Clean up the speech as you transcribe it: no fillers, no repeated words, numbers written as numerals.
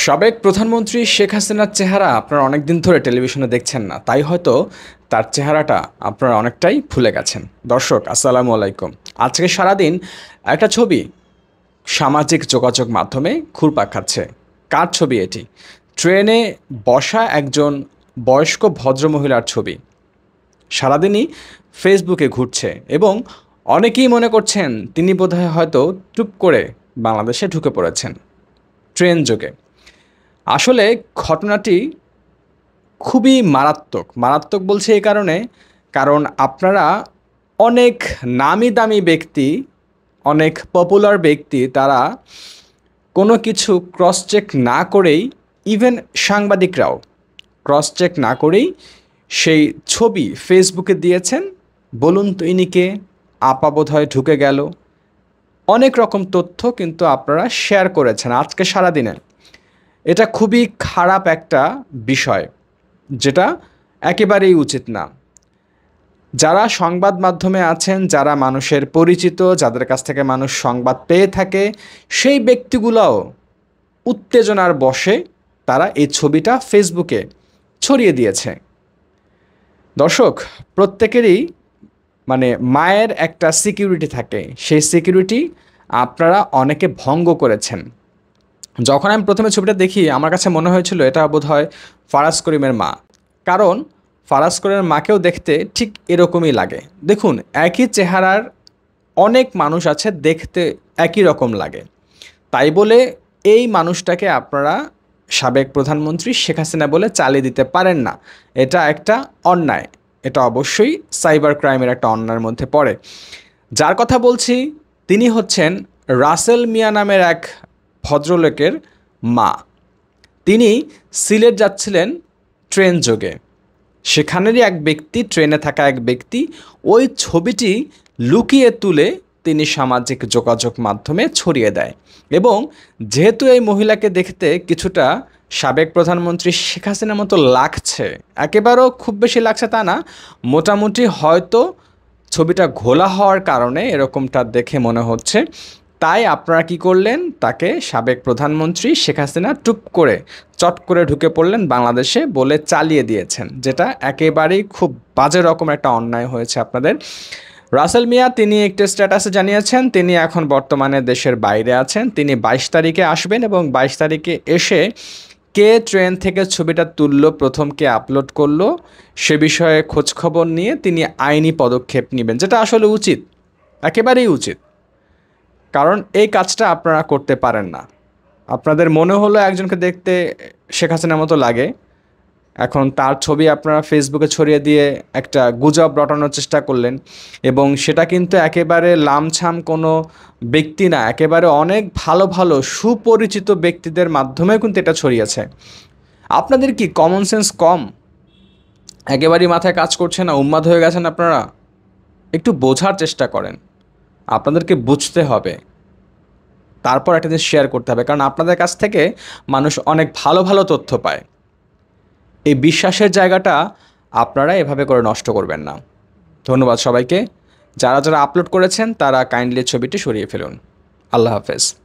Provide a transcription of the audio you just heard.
সাবেক প্রধানমন্ত্রী শেখ হাসিনার চেহারা আপনারা অনেক দিন ধরে টেলিভিশনে দেখছেন না, তাই হয়তো তার চেহারাটা আপনারা অনেকটাই ভুলে গেছেন। দর্শক আসসালামু আলাইকুম। আজকে সারাদিন একটা ছবি সামাজিক যোগাযোগ মাধ্যমে ঘুরপাক খাচ্ছে। কার ছবি এটি? ট্রেনে বসা একজন বয়স্ক ভদ্রমহিলার ছবি সারাদিনই ফেসবুকে ঘুরছে এবং অনেকেই মনে করছেন তিনি বোধহয় হয়তো টুপ করে বাংলাদেশে ঢুকে পড়েছেন ট্রেন যোগে। আসলে ঘটনাটি খুবই মারাত্মক। মারাত্মক বলছি এই কারণ আপনারা অনেক নামি দামি ব্যক্তি, অনেক পপুলার ব্যক্তি তারা কোনো কিছু ক্রস চেক না করেই, ইভেন সাংবাদিকরাও ক্রস চেক না করেই সেই ছবি ফেসবুকে দিয়েছেন। বলুন তো ইনিকে, আপা বোধহয় ঢুকে গেল, অনেক রকম তথ্য কিন্তু আপনারা শেয়ার করেছেন আজকে সারাদিনে। এটা খুবই খারাপ একটা বিষয়, যেটা একেবারেই উচিত না। যারা সংবাদ মাধ্যমে আছেন, যারা মানুষের পরিচিত, যাদের কাছ থেকে মানুষ সংবাদ পেয়ে থাকে, সেই ব্যক্তিগুলোও উত্তেজনার বশে তারা এই ছবিটা ফেসবুকে ছড়িয়ে দিয়েছে। দর্শক, প্রত্যেকেরই মায়ের একটা সিকিউরিটি থাকে, সেই সিকিউরিটি আপনারা অনেকে ভঙ্গ করেছেন। যখন আমি প্রথমে ছবিটা দেখি আমার কাছে মনে হয়েছিল এটা বোধহয় ফারাজ করিমের মা, কারণ ফারাজ করিমের মাকেও দেখতে ঠিক এরকমই লাগে। দেখুন, একই চেহারার অনেক মানুষ আছে, দেখতে একই রকম লাগে, তাই বলে এই মানুষটাকে আপনারা সাবেক প্রধানমন্ত্রী শেখ হাসিনা বলে চালিয়ে দিতে পারেন না। এটা একটা অন্যায়, এটা অবশ্যই সাইবার ক্রাইমের একটা অন্যায়ের মধ্যে পড়ে। যার কথা বলছি তিনি হচ্ছেন রাসেল মিয়া নামের এক ভদ্রলোকের মা। তিনি সিলেট যাচ্ছিলেন ট্রেন যোগে, সেখানেরই এক ব্যক্তি, ট্রেনে থাকা এক ব্যক্তি ওই ছবিটি লুকিয়ে তুলে তিনি সামাজিক যোগাযোগ মাধ্যমে ছড়িয়ে দেয়। এবং যেহেতু এই মহিলাকে দেখতে কিছুটা সাবেক প্রধানমন্ত্রী শেখ হাসিনার মতো লাগছে, একেবারেও খুব বেশি লাগছে তা না, মোটামুটি হয়তো ছবিটা ঘোলা হওয়ার কারণে এরকমটা দেখে মনে হচ্ছে। তাই আপনারা কি করলেন, তাকে সাবেক প্রধানমন্ত্রী শেখ হাসিনা টুপ করে চট করে ঢুকে পড়লেন বাংলাদেশে বলে চালিয়ে দিয়েছেন, যেটা একেবারেই খুব বাজে রকম একটা অন্যায় হয়েছে আপনাদের। রাসেল মিয়া তিনি একটি স্ট্যাটাসে জানিয়েছেন তিনি এখন বর্তমানে দেশের বাইরে আছেন। তিনি 22 তারিখে আসবেন এবং 22 তারিখে এসে কে ট্রেন থেকে ছবিটা তুললো, প্রথম কে আপলোড করলো, সে বিষয়ে খোঁজখবর নিয়ে তিনি আইনি পদক্ষেপ নেবেন, যেটা আসলে উচিত, একেবারেই উচিত। কারণ এই কাজটা আপনারা করতে পারেন না। আপনাদের মনে হলো একজনকে দেখতে শেখ হাসিনার মতো লাগে, এখন তার ছবি আপনারা ফেসবুকে ছড়িয়ে দিয়ে একটা গুজব রটানোর চেষ্টা করলেন, এবং সেটা কিন্তু একেবারে লামছাম কোনো ব্যক্তি না, একেবারে অনেক ভালো ভালো সুপরিচিত ব্যক্তিদের মাধ্যমেও কিন্তু এটা ছড়িয়েছে। আপনাদের কি কমন সেন্স কম? একেবারেই মাথায় কাজ করছে না, উন্মাদ হয়ে গেছেন আপনারা? একটু বোঝার চেষ্টা করেন, আপনাদেরকে বুঝতে হবে, তারপর একটা জিনিস শেয়ার করতে হবে, কারণ আপনাদের কাছ থেকে মানুষ অনেক ভালো ভালো তথ্য পায়। এই বিশ্বাসের জায়গাটা আপনারা এভাবে করে নষ্ট করবেন না। ধন্যবাদ সবাইকে। যারা যারা আপলোড করেছেন তারা কাইন্ডলি ছবিটি সরিয়ে ফেলুন। আল্লাহ হাফেজ।